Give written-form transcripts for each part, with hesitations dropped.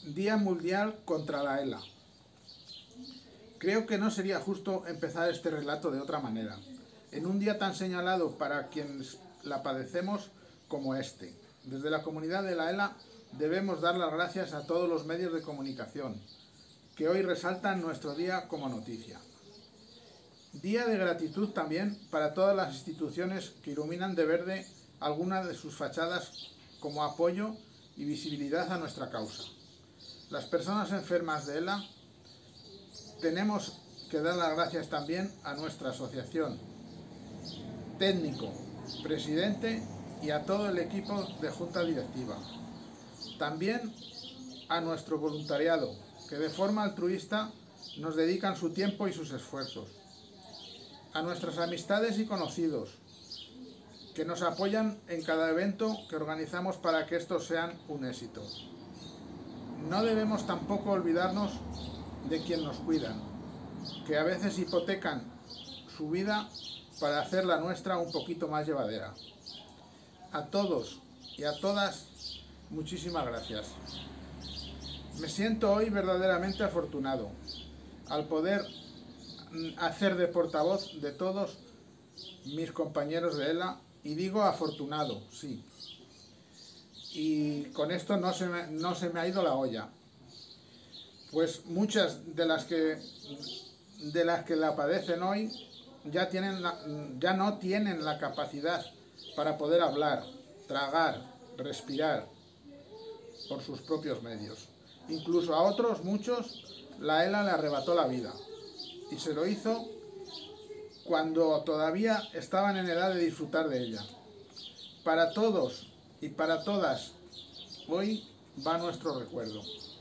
Día Mundial contra la ELA. Creo que no sería justo empezar este relato de otra manera, en un día tan señalado para quienes la padecemos como este. Desde la comunidad de la ELA debemos dar las gracias a todos los medios de comunicación que hoy resaltan nuestro día como noticia. Día de gratitud también para todas las instituciones que iluminan de verde algunas de sus fachadas como apoyo y visibilidad a nuestra causa. Las personas enfermas de ELA tenemos que dar las gracias también a nuestra asociación, técnico, presidente y a todo el equipo de junta directiva. También a nuestro voluntariado, que de forma altruista nos dedican su tiempo y sus esfuerzos. A nuestras amistades y conocidos, que nos apoyan en cada evento que organizamos para que estos sean un éxito. No debemos tampoco olvidarnos de quienes nos cuidan, que a veces hipotecan su vida para hacer la nuestra un poquito más llevadera. A todos y a todas, muchísimas gracias. Me siento hoy verdaderamente afortunado al poder hacer de portavoz de todos mis compañeros de ELA, y digo afortunado, sí. Y con esto no se me ha ido la olla, pues muchas de las que la padecen hoy ya no tienen la capacidad para poder hablar, tragar, respirar por sus propios medios. Incluso a otros, muchos, la ELA le arrebató la vida, y se lo hizo cuando todavía estaban en edad de disfrutar de ella. Para todos y para todas, hoy va nuestro recuerdo.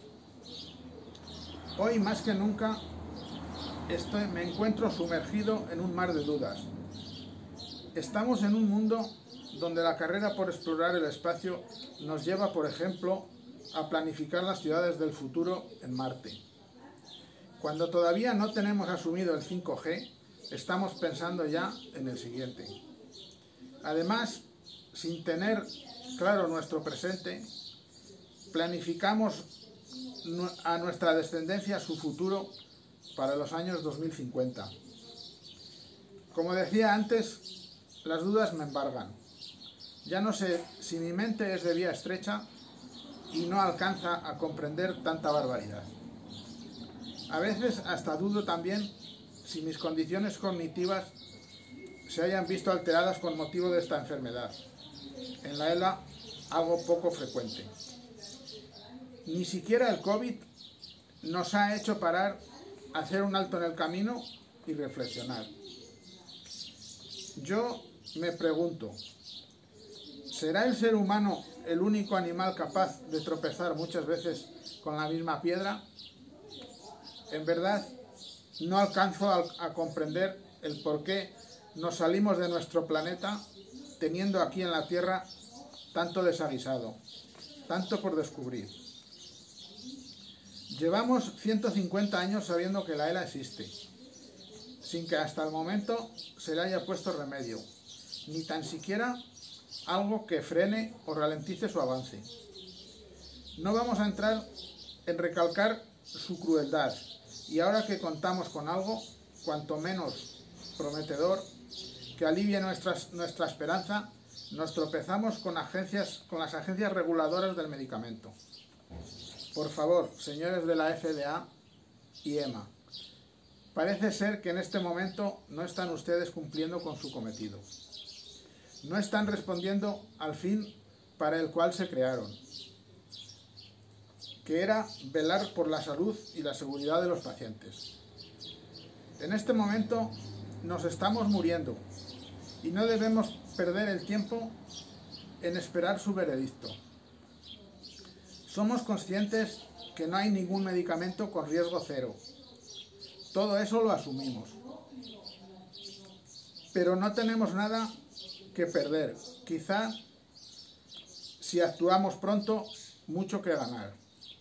Hoy más que nunca me encuentro sumergido en un mar de dudas. Estamos en un mundo donde la carrera por explorar el espacio nos lleva, por ejemplo, a planificar las ciudades del futuro en Marte. Cuando todavía no tenemos asumido el 5G, estamos pensando ya en el siguiente. Además, sin tener claro nuestro presente, planificamos a nuestra descendencia su futuro para los años 2050. Como decía antes, las dudas me embargan. Ya no sé si mi mente es de vía estrecha y no alcanza a comprender tanta barbaridad. A veces hasta dudo también si mis condiciones cognitivas se hayan visto alteradas con motivo de esta enfermedad. En la ELA, algo poco frecuente. Ni siquiera el COVID nos ha hecho parar, hacer un alto en el camino y reflexionar. Yo me pregunto, ¿será el ser humano el único animal capaz de tropezar muchas veces con la misma piedra? En verdad, no alcanzo a comprender el por qué nos salimos de nuestro planeta teniendo aquí en la Tierra tanto desaguisado, tanto por descubrir. Llevamos 150 años sabiendo que la ELA existe, sin que hasta el momento se le haya puesto remedio, ni tan siquiera algo que frene o ralentice su avance. No vamos a entrar en recalcar su crueldad, y ahora que contamos con algo, cuanto menos prometedor, que alivie nuestra esperanza, nos tropezamos con las agencias reguladoras del medicamento. Por favor, señores de la FDA y EMA, parece ser que en este momento no están ustedes cumpliendo con su cometido. No están respondiendo al fin para el cual se crearon, que era velar por la salud y la seguridad de los pacientes. En este momento nos estamos muriendo y no debemos perder el tiempo en esperar su veredicto. Somos conscientes que no hay ningún medicamento con riesgo cero. Todo eso lo asumimos. Pero no tenemos nada que perder. Quizá, si actuamos pronto, mucho que ganar.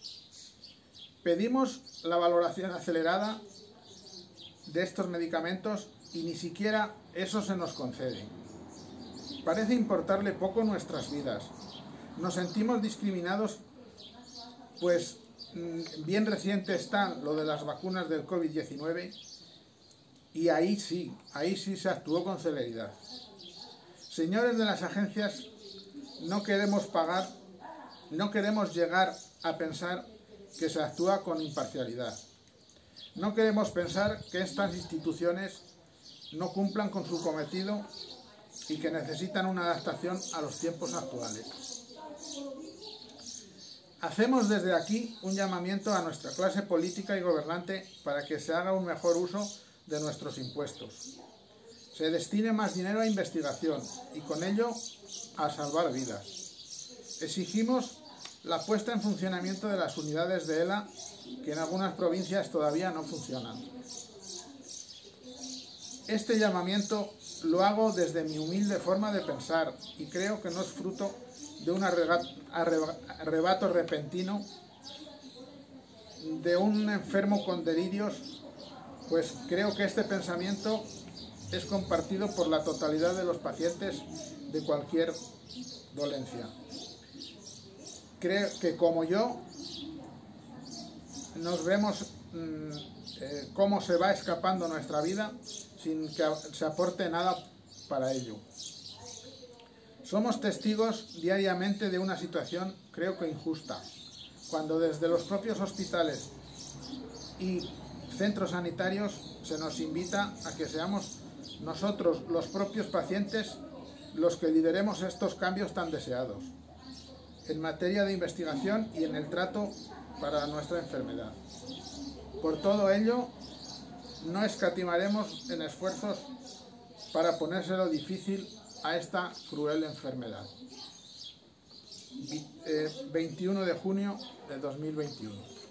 Pedimos la valoración acelerada de estos medicamentos y ni siquiera eso se nos concede. Parece importarle poco nuestras vidas. Nos sentimos discriminados, pues bien reciente está lo de las vacunas del COVID-19 y ahí sí se actuó con celeridad. Señores de las agencias, no queremos llegar a pensar que se actúa con imparcialidad. No queremos pensar que estas instituciones no cumplan con su cometido y que necesitan una adaptación a los tiempos actuales. Hacemos desde aquí un llamamiento a nuestra clase política y gobernante para que se haga un mejor uso de nuestros impuestos. Se destine más dinero a investigación y con ello a salvar vidas. Exigimos la puesta en funcionamiento de las unidades de ELA que en algunas provincias todavía no funcionan. Este llamamiento lo hago desde mi humilde forma de pensar y creo que no es fruto de un arrebato repentino de un enfermo con delirios, pues creo que este pensamiento es compartido por la totalidad de los pacientes de cualquier dolencia. Creo que como yo nos vemos cómo se va escapando nuestra vida sin que se aporte nada para ello. Somos testigos diariamente de una situación, creo que injusta, cuando desde los propios hospitales y centros sanitarios se nos invita a que seamos nosotros, los propios pacientes, los que lideremos estos cambios tan deseados en materia de investigación y en el trato para nuestra enfermedad. Por todo ello, no escatimaremos en esfuerzos para ponérselo difícil a esta cruel enfermedad. 21 de junio de 2021.